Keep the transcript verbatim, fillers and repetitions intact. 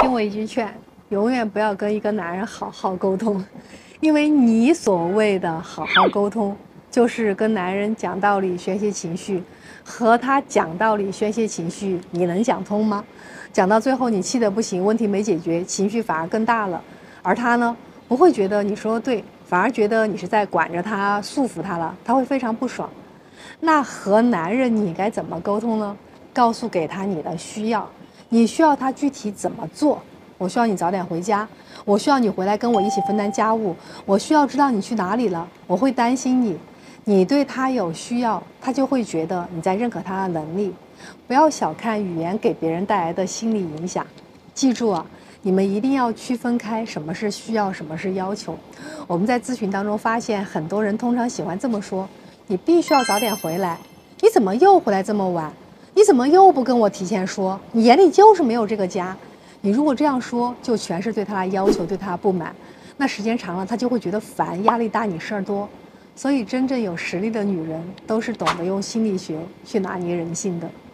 听我一句劝，永远不要跟一个男人好好沟通，因为你所谓的好好沟通，就是跟男人讲道理、宣泄情绪，和他讲道理、宣泄情绪，你能讲通吗？讲到最后，你气得不行，问题没解决，情绪反而更大了，而他呢，不会觉得你说的对，反而觉得你是在管着他、束缚他了，他会非常不爽。那和男人你该怎么沟通呢？告诉给他你的需要，你需要他具体怎么做？我需要你早点回家，我需要你回来跟我一起分担家务，我需要知道你去哪里了，我会担心你。你对他有需要，他就会觉得你在认可他的能力。不要小看语言给别人带来的心理影响，记住啊，你们一定要区分开什么是需要，什么是要求。我们在咨询当中发现，很多人通常喜欢这么说：你必须要早点回来，你怎么又回来这么晚？你怎么又不跟我提前说？你眼里就是没有这个家。你如果这样说，就全是对他的要求，对他的不满，那时间长了，他就会觉得烦，压力大，你事儿多。所以，真正有实力的女人，都是懂得用心理学去拿捏人性的。